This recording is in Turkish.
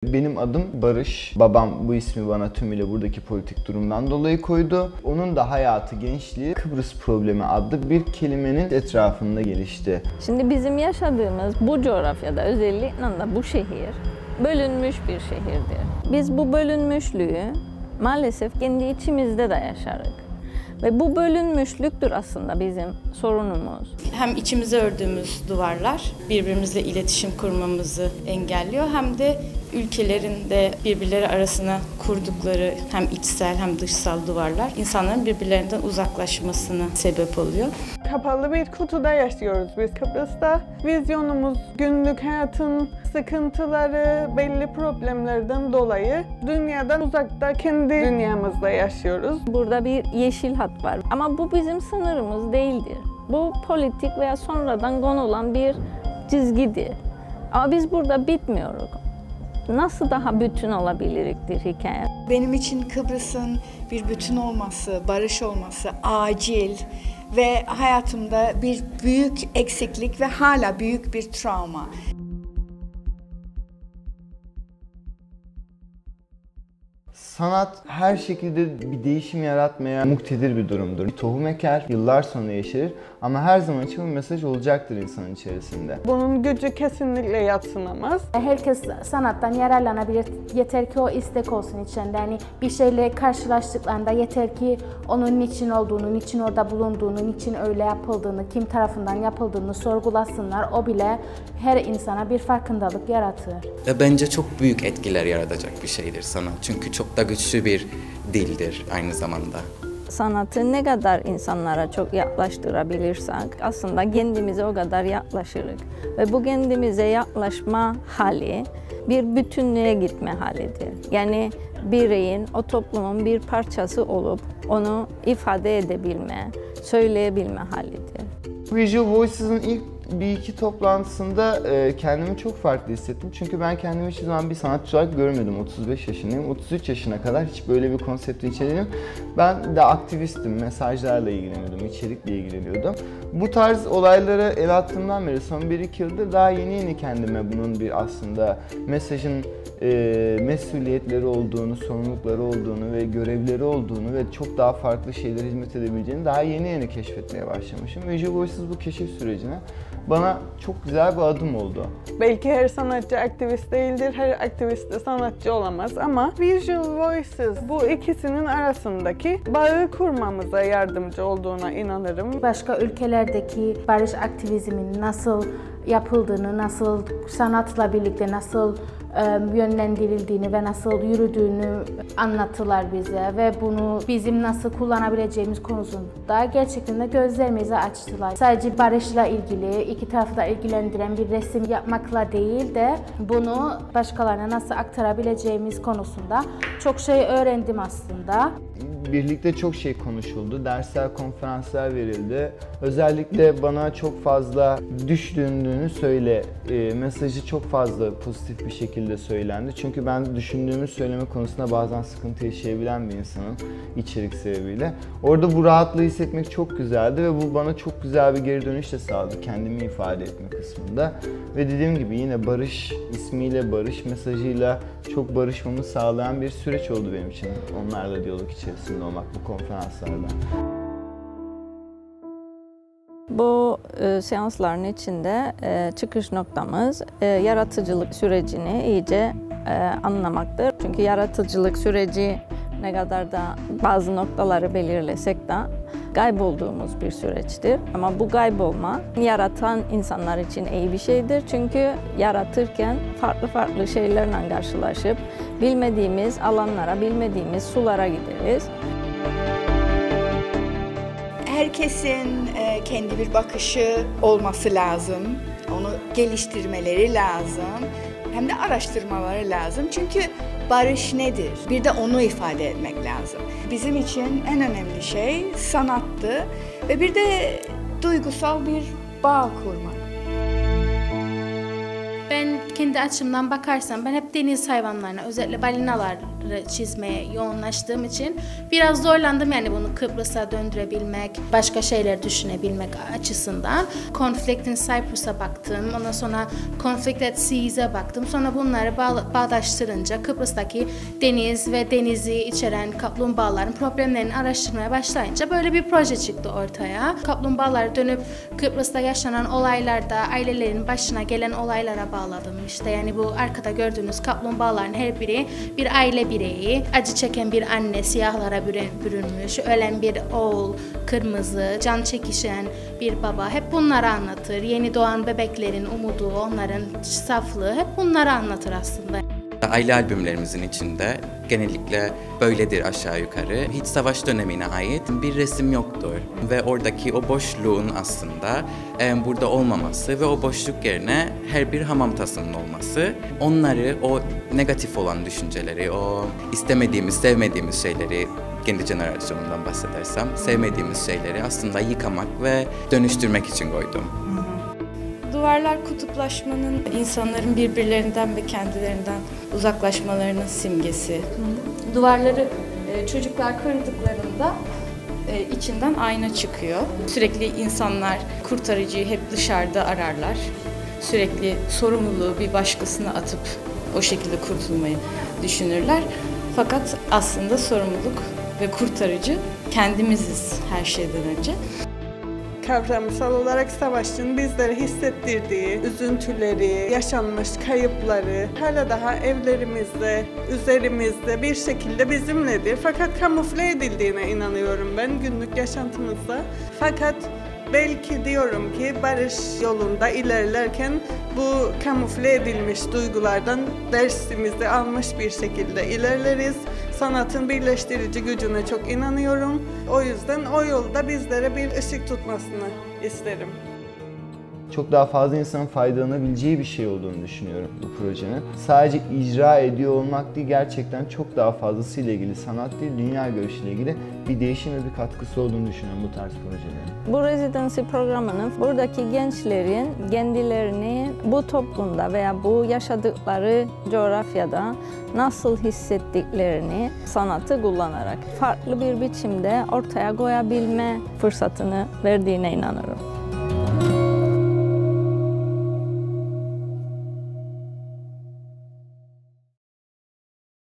Benim adım Barış. Babam bu ismi bana tümüyle buradaki politik durumdan dolayı koydu. Onun da hayatı, gençliği Kıbrıs Problemi adlı bir kelimenin etrafında gelişti. Şimdi bizim yaşadığımız bu coğrafyada, özellikle de bu şehir bölünmüş bir şehirdir. Biz bu bölünmüşlüğü maalesef kendi içimizde de yaşarız. Ve bu bölünmüşlüktür aslında bizim sorunumuz. Hem içimize ördüğümüz duvarlar birbirimizle iletişim kurmamızı engelliyor, hem de ülkelerin de birbirleri arasına kurdukları hem içsel hem dışsal duvarlar insanların birbirlerinden uzaklaşmasına sebep oluyor. Kapalı bir kutuda yaşıyoruz biz Kıbrıs'ta. Vizyonumuz günlük hayatın sıkıntıları, belli problemlerden dolayı dünyadan uzakta kendi dünyamızda yaşıyoruz. Burada bir yeşil hat var ama bu bizim sınırımız değildir. Bu politik veya sonradan konulan bir çizgidir. Ama biz burada bitmiyoruz. Nasıl daha bütün olabiliriktir hikaye? Benim için Kıbrıs'ın bir bütün olması, barış olması acil ve hayatımda bir büyük eksiklik ve hala büyük bir travma. Sanat her şekilde bir değişim yaratmaya muktedir bir durumdur. Bir tohum eker, yıllar sonra yeşerir ama her zaman için bir mesaj olacaktır insanın içerisinde. Bunun gücü kesinlikle yadsınamaz. Herkes sanattan yararlanabilir, yeter ki o istek olsun içinde. Yani bir şeyle karşılaştıklarında yeter ki onun niçin olduğunu, niçin orada bulunduğunu, niçin öyle yapıldığını, kim tarafından yapıldığını sorgulasınlar. O bile her insana bir farkındalık yaratır. Ve bence çok büyük etkiler yaratacak bir şeydir sanat. Çünkü çok da güçlü bir dildir aynı zamanda. Sanatı ne kadar insanlara çok yaklaştırabilirsek aslında kendimize o kadar yaklaşırız. Ve bu kendimize yaklaşma hali bir bütünlüğe gitme halidir. Yani bireyin o toplumun bir parçası olup onu ifade edebilme, söyleyebilme halidir. Visual Voices'ın ilk bir iki toplantısında kendimi çok farklı hissettim. Çünkü ben kendimi hiçbir zaman bir sanatçı olarak görmedim. 35 yaşındayım. 33 yaşına kadar hiç böyle bir konseptle içeriğim. Ben de aktivistim. Mesajlarla ilgileniyordum, içerikle ilgileniyordum. Bu tarz olaylara el attığımdan beri son 1-2 yıldır daha yeni kendime bunun bir aslında mesajın mesuliyetleri olduğunu, sorumlulukları olduğunu ve görevleri olduğunu ve çok daha farklı şeylere hizmet edebileceğini daha yeni keşfetmeye başlamışım. Visual Voices bu keşif sürecine bana çok güzel bir adım oldu. Belki her sanatçı aktivist değildir, her aktivist de sanatçı olamaz ama Visual Voices bu ikisinin arasındaki bağı kurmamıza yardımcı olduğuna inanırım. Başka ülkelerdeki barış aktivizmin nasıl yapıldığını, nasıl sanatla birlikte nasıl yönlendirildiğini ve nasıl yürüdüğünü anlattılar bize ve bunu bizim nasıl kullanabileceğimiz konusunda gerçekten de gözlerimizi açtılar. Sadece barışla ilgili, iki tarafı da ilgilendiren bir resim yapmakla değil de bunu başkalarına nasıl aktarabileceğimiz konusunda çok şey öğrendim aslında. Birlikte çok şey konuşuldu, dersler, konferanslar verildi. Özellikle bana çok fazla düşündüğünü söyle, mesajı çok fazla pozitif bir şekilde söylendi. Çünkü ben düşündüğümü söyleme konusunda bazen sıkıntı yaşayabilen bir insanım içerik sebebiyle. Orada bu rahatlığı hissetmek çok güzeldi ve bu bana çok güzel bir geri dönüş de sağladı kendimi ifade etme kısmında. Ve dediğim gibi yine barış ismiyle, barış mesajıyla çok barışmamı sağlayan bir süreç oldu benim için onlarla diyalog içerisinde olmak bu konferanslarda. Bu seansların içinde çıkış noktamız yaratıcılık sürecini iyice anlamaktır. Çünkü yaratıcılık süreci ne kadar da bazı noktaları belirlesek de kaybolduğumuz bir süreçtir. Ama bu kaybolma yaratan insanlar için iyi bir şeydir. Çünkü yaratırken farklı şeylerle karşılaşıp bilmediğimiz alanlara, bilmediğimiz sulara gideriz. Herkesin kendi bir bakışı olması lazım. Onu geliştirmeleri lazım. Hem de araştırmaları lazım. Çünkü barış nedir? Bir de onu ifade etmek lazım. Bizim için en önemli şey sanattı ve bir de duygusal bir bağ kurmak. Ben kendi kendi açımdan bakarsam ben hep deniz hayvanlarına, özellikle balinaları çizmeye yoğunlaştığım için biraz zorlandım yani bunu Kıbrıs'a döndürebilmek, başka şeyler düşünebilmek açısından. Conflict in Cyprus'a baktım, ondan sonra Conflict at Sea's'e baktım. Sonra bunları bağdaştırınca Kıbrıs'taki deniz ve denizi içeren kaplumbağaların problemlerini araştırmaya başlayınca böyle bir proje çıktı ortaya. Kaplumbağalar dönüp Kıbrıs'ta yaşanan olaylarda ailelerin başına gelen olaylara bağladım. İşte yani bu arkada gördüğünüz kaplumbağaların her biri bir aile bireyi, acı çeken bir anne, siyahlara bürünmüş, ölen bir oğul, kırmızı, can çekişen bir baba. Hep bunları anlatır. Yeni doğan bebeklerin umudu, onların saflığı hep bunları anlatır aslında. Aile albümlerimizin içinde genellikle böyledir aşağı yukarı. Hiç savaş dönemine ait bir resim yoktur. Ve oradaki o boşluğun aslında burada olmaması ve o boşluk yerine her bir hamam tasının olması, onları, o negatif olan düşünceleri, o istemediğimiz, sevmediğimiz şeyleri, kendi jenerasyonumdan bahsedersem, sevmediğimiz şeyleri aslında yıkamak ve dönüştürmek için koydum. Duvarlar kutuplaşmanın, insanların birbirlerinden ve kendilerinden uzaklaşmalarının simgesi. Duvarları çocuklar kırdıklarında içinden ayna çıkıyor. Sürekli insanlar kurtarıcıyı hep dışarıda ararlar. Sürekli sorumluluğu bir başkasına atıp o şekilde kurtulmayı düşünürler. Fakat aslında sorumluluk ve kurtarıcı kendimiziz her şeyden önce. Kavramsal olarak savaşın bizlere hissettirdiği üzüntüleri, yaşanmış kayıpları hala daha evlerimizde, üzerimizde bir şekilde bizimledir. Fakat kamufle edildiğine inanıyorum ben günlük yaşantımızda. Fakat belki diyorum ki barış yolunda ilerlerken bu kamufle edilmiş duygulardan dersimizi almış bir şekilde ilerleriz. Sanatın birleştirici gücüne çok inanıyorum. O yüzden o yolda bizlere bir ışık tutmasını isterim. Çok daha fazla insanın faydalanabileceği bir şey olduğunu düşünüyorum bu projenin. Sadece icra ediyor olmak değil, gerçekten çok daha fazlasıyla ilgili, sanat değil, dünya görüşüyle ilgili bir değişim ve bir katkısı olduğunu düşünüyorum bu tarz projelerin. Bu residency programının buradaki gençlerin kendilerini bu toplumda veya bu yaşadıkları coğrafyada nasıl hissettiklerini sanatı kullanarak farklı bir biçimde ortaya koyabilme fırsatını verdiğine inanıyorum.